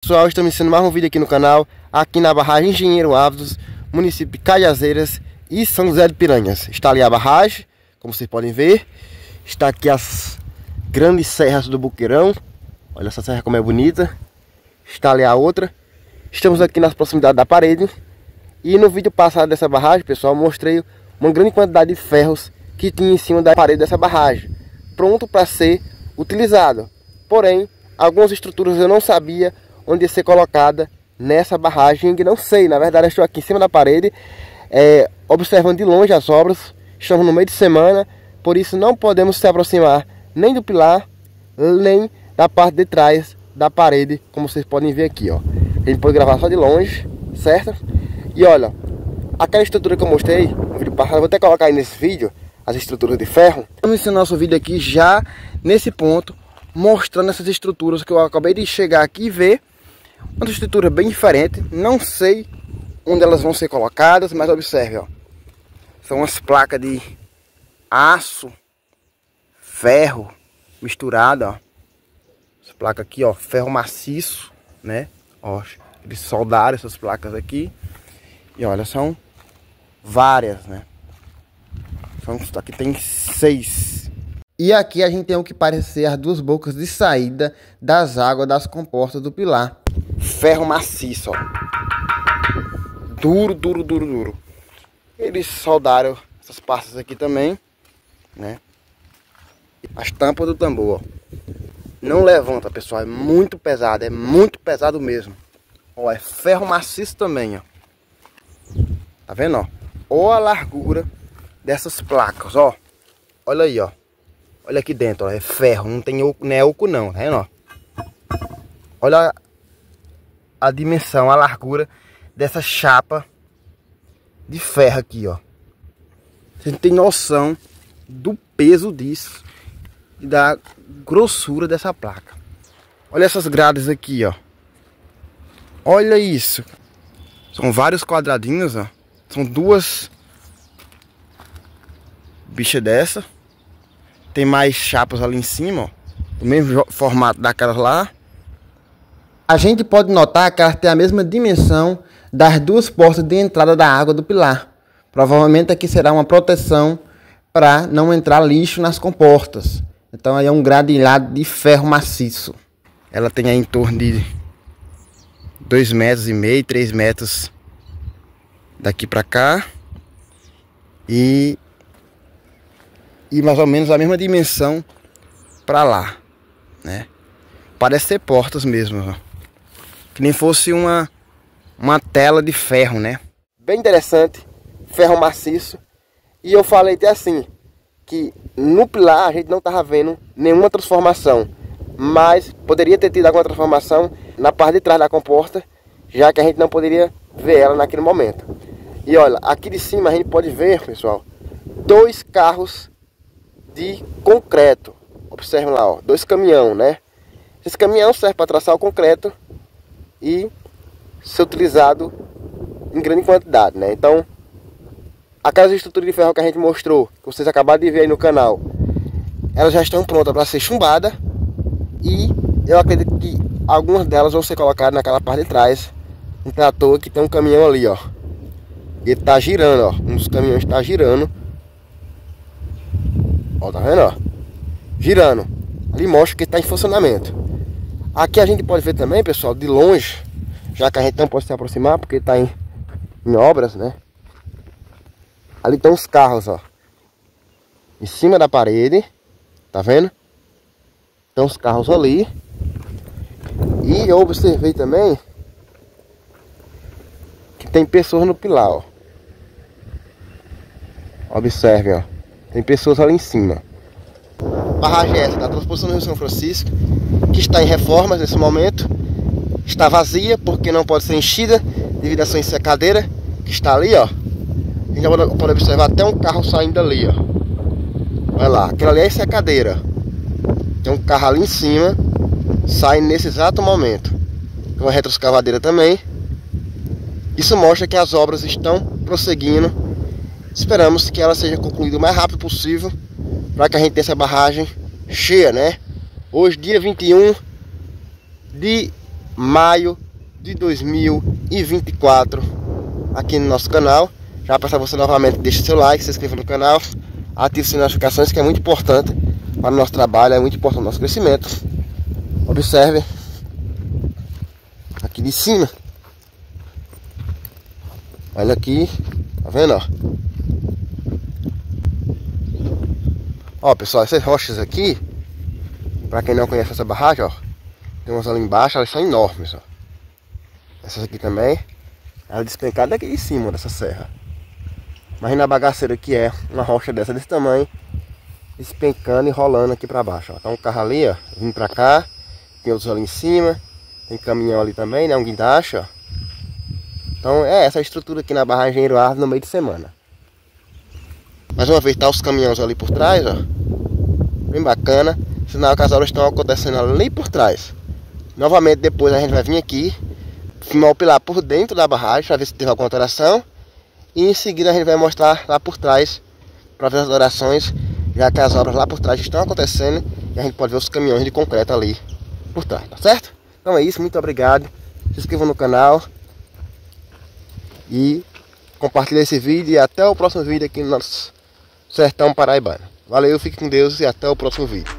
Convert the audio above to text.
pessoal, estamos iniciando mais um vídeo aqui no canal, aqui na barragem Engenheiro Ávidos, município de Cajazeiras e São José de Piranhas. Está ali a barragem, como vocês podem ver. Está aqui as grandes serras do Boqueirão. Olha essa serra como é bonita. Está ali a outra. Estamos aqui nas proximidades da parede. E no vídeo passado dessa barragem, pessoal, mostrei uma grande quantidade de ferros que tinha em cima da parede dessa barragem, pronto para ser utilizado. Porém, algumas estruturas eu não sabia onde ia ser colocada nessa barragem, que não sei. Na verdade, eu estou aqui em cima da parede, observando de longe as obras. Estamos no meio de semana, por isso não podemos se aproximar nem do pilar, nem da parte de trás da parede, como vocês podem ver aqui, ó. A gente pode gravar só de longe, certo? E olha, aquela estrutura que eu mostrei no vídeo passado, eu vou até colocar aí nesse vídeo as estruturas de ferro. Vamos iniciar nosso vídeo aqui já nesse ponto, mostrando essas estruturas que eu acabei de chegar aqui e ver. Uma estrutura bem diferente, não sei onde elas vão ser colocadas, mas observe, ó. São as placas de aço, ferro misturado, ó. Essa placa aqui, ó, ferro maciço, né? Ó, eles soldaram essas placas aqui. E olha, são várias, né? Aqui tem 6. E aqui a gente tem o que parecer as duas bocas de saída das águas das comportas do pilar. Ferro maciço, ó. Duro, duro, duro, duro. Eles soldaram essas partes aqui também, né? As tampas do tambor, ó. Não levanta, pessoal. É muito pesado mesmo. Ó, é ferro maciço também, ó. Tá vendo, ó? Olha a largura dessas placas, ó. Olha aí, ó. Olha aqui dentro, ó. É ferro, não tem oco, não é oco não, tá vendo, ó? Olha a dimensão, a largura dessa chapa de ferro aqui, ó. Você tem noção do peso disso e da grossura dessa placa. Olha essas grades aqui, ó. Olha isso. São vários quadradinhos, ó. São duas bichas dessa. Tem mais chapas ali em cima, ó. Do mesmo formato daquelas lá. A gente pode notar que elas têm a mesma dimensão das duas portas de entrada da água do pilar. Provavelmente aqui será uma proteção para não entrar lixo nas comportas. Então aí é um gradilhado de ferro maciço. Ela tem aí em torno de 2,5 metros, 3 metros daqui para cá. E mais ou menos a mesma dimensão para lá, né? Parece ser portas mesmo, ó. Que nem fosse uma tela de ferro, né? Bem interessante, ferro maciço. E eu falei até assim, que no pilar a gente não estava vendo nenhuma transformação, mas poderia ter tido alguma transformação na parte de trás da comporta, já que a gente não poderia ver ela naquele momento. E olha, aqui de cima a gente pode ver, pessoal, 2 carros de concreto. Observe lá, ó, 2 caminhões, né? Esse caminhão serve para traçar o concreto e ser utilizado em grande quantidade, né? Então, aquelas estruturas de ferro que a gente mostrou, que vocês acabaram de ver aí no canal, elas já estão prontas para ser chumbadas. E eu acredito que algumas delas vão ser colocadas naquela parte de trás. Não é à toa que tem um caminhão ali, ó. Ele tá girando, ó. Um dos caminhões está girando. Ó, tá vendo, ó? Girando. Ali mostra que está em funcionamento. Aqui a gente pode ver também, pessoal, de longe, já que a gente não pode se aproximar porque está em obras, né? Ali estão os carros, ó. Em cima da parede. Tá vendo? Estão os carros ali. E eu observei também que tem pessoas no pilar, ó. Observe, ó. Tem pessoas ali em cima. Barragem essa da transposição do Rio São Francisco, que está em reformas nesse momento. Está vazia porque não pode ser enchida devido à sua ensecadeira, que está ali, ó. A gente já pode observar até um carro saindo ali, ó. Olha lá, aquela ali é a ensecadeira. Tem um carro ali em cima, sai nesse exato momento. Tem uma retroescavadeira também. Isso mostra que as obras estão prosseguindo. Esperamos que ela seja concluída o mais rápido possível, para que a gente tenha essa barragem cheia, né? Hoje, dia 21 de maio de 2024 aqui no nosso canal. Já para você novamente, deixe seu like, se inscreva no canal, ative as notificações, que é muito importante para o nosso trabalho, é muito importante para o nosso crescimento. Observe aqui de cima. Olha aqui, tá vendo, ó? Ó, pessoal, essas rochas aqui, para quem não conhece essa barragem, ó, tem umas ali embaixo, elas são enormes, ó. Essas aqui também, ela despencada daqui de cima dessa serra. Imagina a bagaceira que é uma rocha dessa, desse tamanho, despencando e rolando aqui para baixo, ó. Tá um carro ali, ó, vindo para cá, tem outros ali em cima, tem caminhão ali também, né, um guindaste, ó. Então é essa a estrutura aqui na barragem Engenheiro Arves no meio de semana. Mais uma vez tá os caminhões ali por trás, ó. Bem bacana. Sinal que as obras estão acontecendo ali por trás. Novamente depois a gente vai vir aqui filmar o pilar por dentro da barragem para ver se teve alguma alteração. E em seguida a gente vai mostrar lá por trás para ver as alterações, já que as obras lá por trás estão acontecendo e a gente pode ver os caminhões de concreto ali por trás, tá certo? Então é isso, muito obrigado. Se inscreva no canal e compartilhe esse vídeo, e até o próximo vídeo aqui no nosso sertão paraibano. Valeu, fique com Deus e até o próximo vídeo.